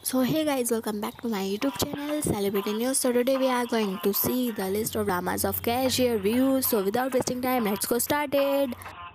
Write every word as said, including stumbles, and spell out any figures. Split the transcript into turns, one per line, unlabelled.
So hey guys, welcome back to my YouTube channel Celebrity News. So today we are going to see the list of dramas of cash year views. So without wasting time, let's go started.